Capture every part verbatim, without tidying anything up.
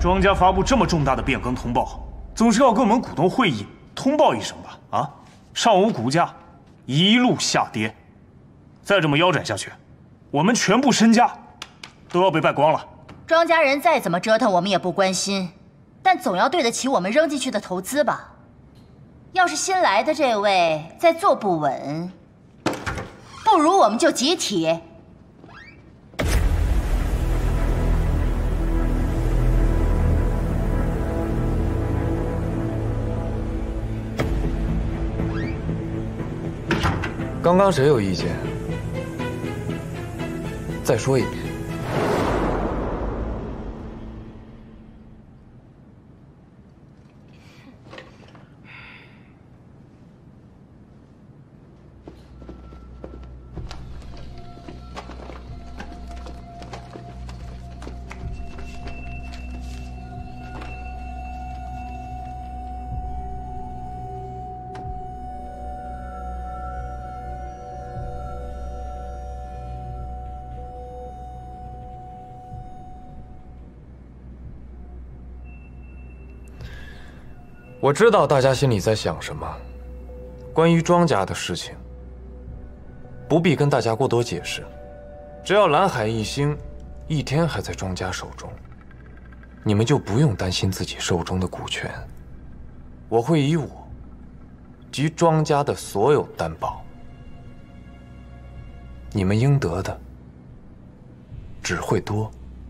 庄家发布这么重大的变更通报，总是要跟我们股东会议通报一声吧？啊，上午股价一路下跌，再这么腰斩下去，我们全部身家都要被败光了。 庄家人再怎么折腾，我们也不关心，但总要对得起我们扔进去的投资吧。要是新来的这位再坐不稳，不如我们就集体。 刚刚谁有意见？再说一遍。我知道大家心里在想什么，关于庄家的事情，不必跟大家过多解释。只要蓝海一星一天还在庄家手中，你们就不用担心自己手中的股权。我会以我及庄家的所有担保，你们应得的只会多，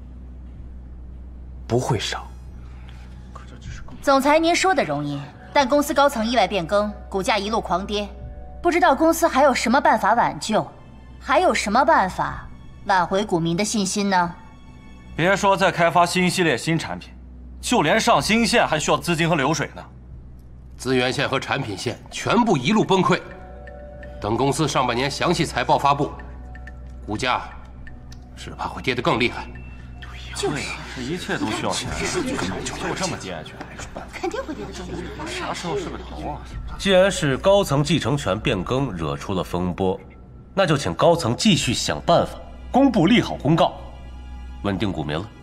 不会少。 总裁，您说的容易，但公司高层意外变更，股价一路狂跌，不知道公司还有什么办法挽救，还有什么办法挽回股民的信心呢？ 别说再开发新系列新产品，就连上新线还需要资金和流水呢。 资源线和产品线全部一路崩溃，等公司上半年详细财报发布，股价只怕会跌得更厉害。 就是，这一切都需要钱，根本就这么跌下去， 肯定会跌得更厉害。 啥时候是个头啊？ 既然是高层继承权变更惹出了风波，那就请高层继续想办法，公布利好公告，稳定股民了。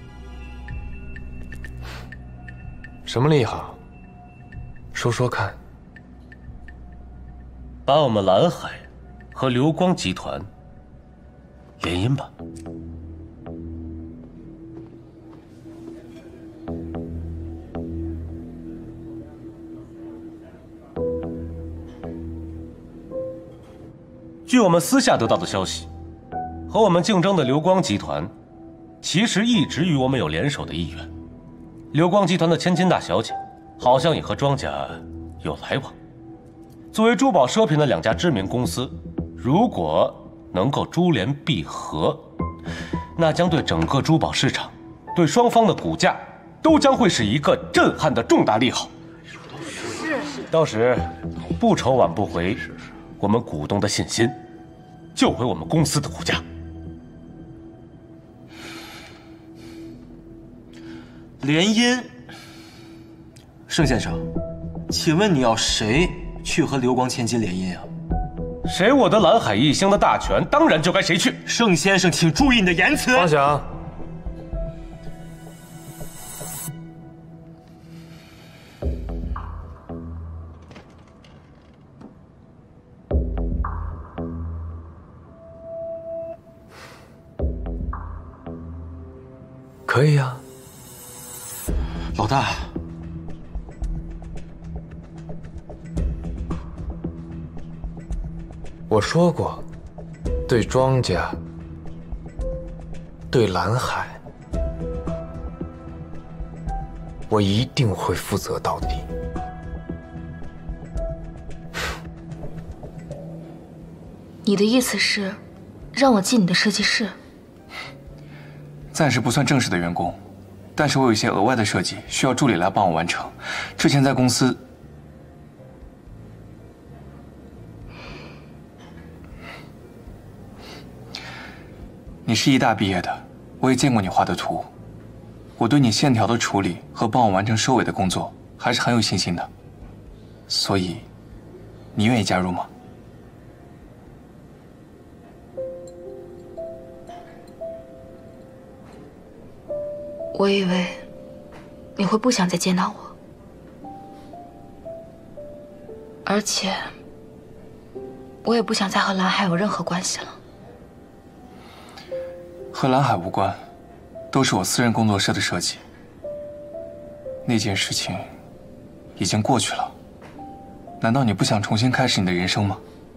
什么利好？说说看。 把我们蓝海和流光集团联姻吧。 据我们私下得到的消息，和我们竞争的流光集团，其实一直与我们有联手的意愿。流光集团的千金大小姐，好像也和庄家有来往。作为珠宝奢品的两家知名公司，如果能够珠联璧合，那将对整个珠宝市场，对双方的股价，都将会是一个震撼的重大利好。是，到时不愁挽不回。 我们股东的信心，救回我们公司的股价。 联姻，盛先生，请问你要谁去和流光千金联姻啊？ 谁获得蓝海一星的大权，当然就该谁去。 盛先生，请注意你的言辞。 方翔。 可以呀， 老大。 我说过，对庄家、对蓝海，我一定会负责到底。 你的意思是，让我进你的设计室？ 暂时不算正式的员工，但是我有一些额外的设计需要助理来帮我完成。之前在公司，你是医大毕业的，我也见过你画的图，我对你线条的处理和帮我完成收尾的工作还是很有信心的。所以，你愿意加入吗？ 我以为你会不想再见到我，而且我也不想再和蓝海有任何关系了。 和蓝海无关，都是我私人工作室的设计。那件事情已经过去了，难道你不想重新开始你的人生吗？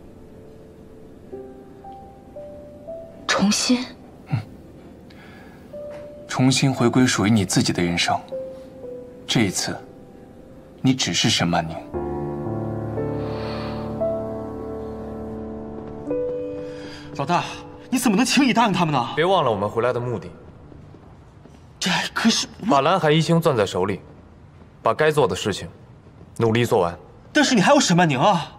重新？ 嗯，重新回归属于你自己的人生。这一次，你只是沈曼宁。 老大，你怎么能轻易答应他们呢？ 别忘了我们回来的目的。 这可是把蓝海一星攥在手里，把该做的事情努力做完。 但是你还有沈曼宁啊！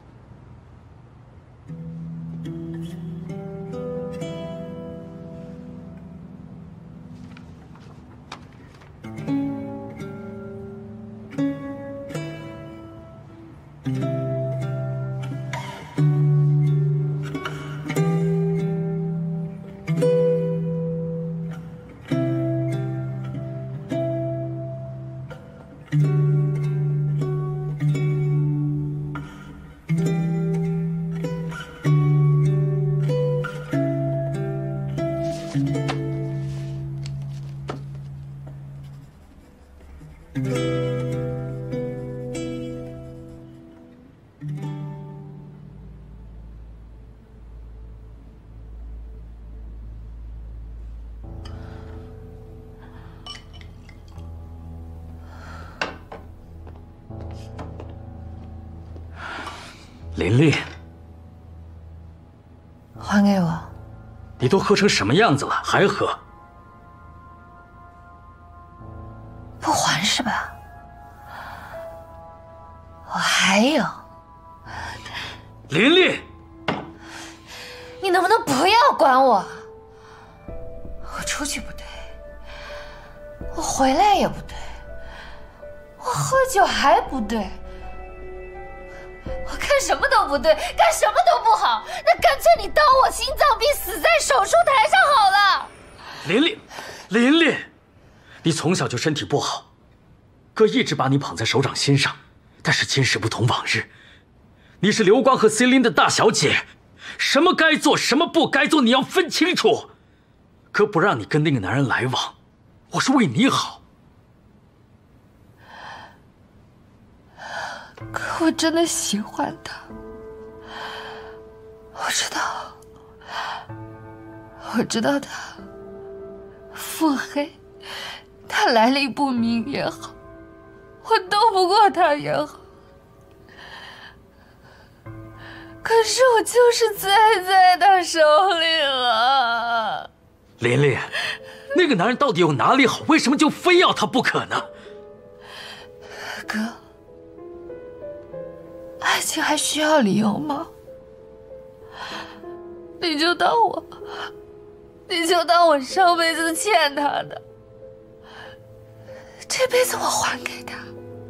琳琳， 还给我！ 你都喝成什么样子了，还喝？ 不还是吧？我还有。 琳琳， 你能不能不要管我？我出去不对，我回来也不对，我喝酒还不对。我干什么都不对，干什么都不好，那干脆你当我心脏病死在手术台上好了。 琳琳，琳琳，你从小就身体不好，哥一直把你捧在手掌心上，但是今时不同往日，你是刘光和 Celine 的大小姐，什么该做，什么不该做，你要分清楚。哥不让你跟那个男人来往，我是为你好。 可我真的喜欢他，我知道，我知道他腹黑，他来历不明也好，我斗不过他也好，可是我就是栽在他手里了。 琳琳，那个男人到底有哪里好？为什么就非要他不可呢？ 哥。爱情还需要理由吗？你就当我，你就当我上辈子欠他的，这辈子我还给他。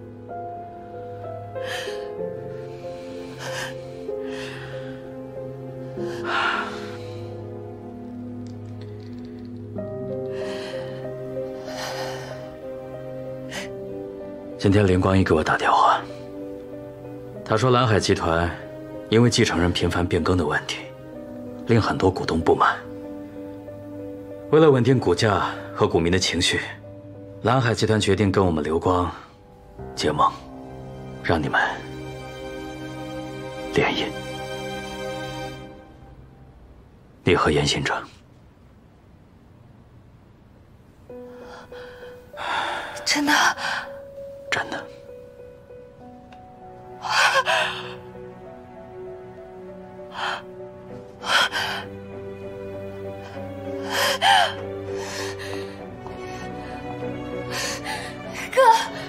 今天林光一给我打电话。他说，蓝海集团因为继承人频繁变更的问题，令很多股东不满。为了稳定股价和股民的情绪，蓝海集团决定跟我们刘光结盟，让你们联姻。你和严行者。 真的？ 真的。 哥，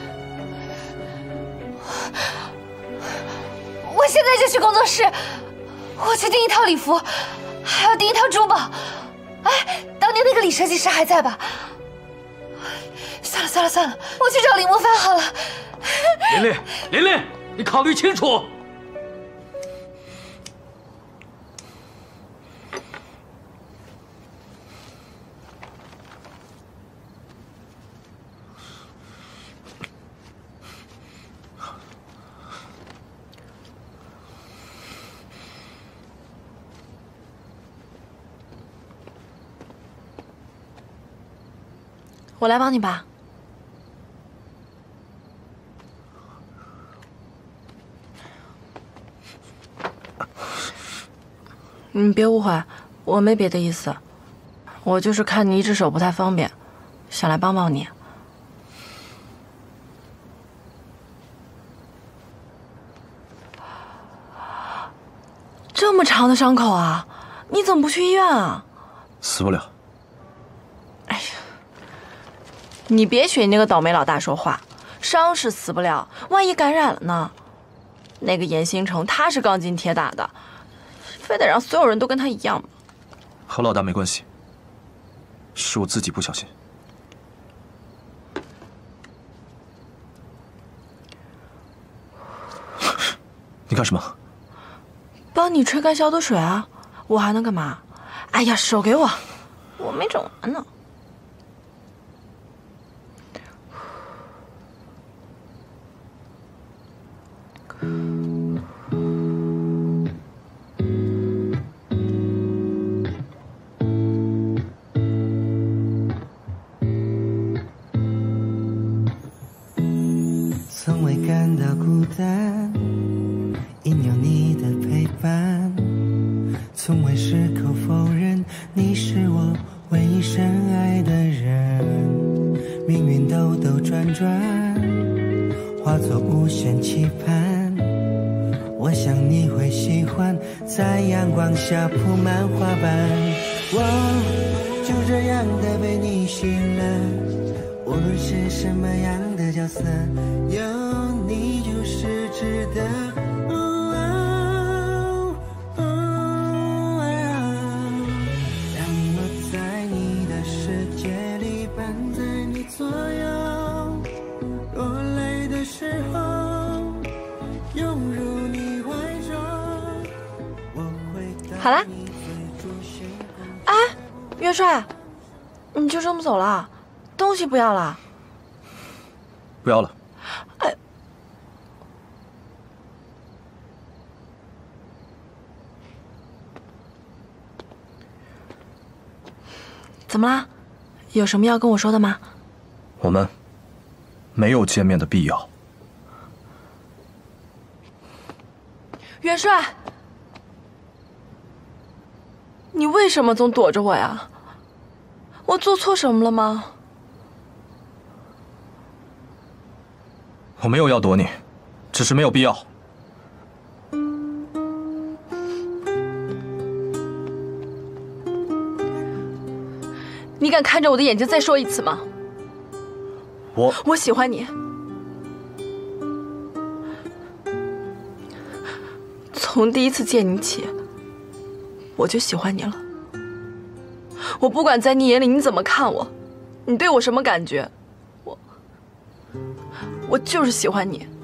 我现在就去工作室，我去订一套礼服，还要订一套珠宝。哎，当年那个李设计师还在吧？算了算了算了，我去找李莫凡好了。 琳琳，琳琳，你考虑清楚。 我来帮你吧。你别误会，我没别的意思，我就是看你一只手不太方便，想来帮帮你。这么长的伤口啊，你怎么不去医院啊？ 死不了。 哎呀，你别学你那个倒霉老大说话，伤是死不了，万一感染了呢？那个严星城他是钢筋铁打的，非得让所有人都跟他一样吗？ 和老大没关系，是我自己不小心。你干什么？ 帮你吹干消毒水啊！我还能干嘛？哎呀，手给我，我没整完呢。 从未感到孤单，因有你的陪伴，从未矢口否认你是我唯一深爱的人。命运兜兜转转，化作无限期盼，我想你会喜欢在阳光下铺满花瓣。我就这样的被你吸引了，无论是什么样的角色，有你就是值得。哦哦哦，让我在你的世界里伴在你左右，落泪的时候拥入你怀中。我会好啦。哎，元帅，你就这么走了？东西不要了？ 不要了。 哎，怎么啦？有什么要跟我说的吗？ 我们没有见面的必要。 元帅，你为什么总躲着我呀？我做错什么了吗？ 我没有要躲你，只是没有必要。 你敢看着我的眼睛再说一次吗？ 我我喜欢你，从第一次见你起，我就喜欢你了。我不管在你眼里你怎么看我，你对我什么感觉，我我就是喜欢你。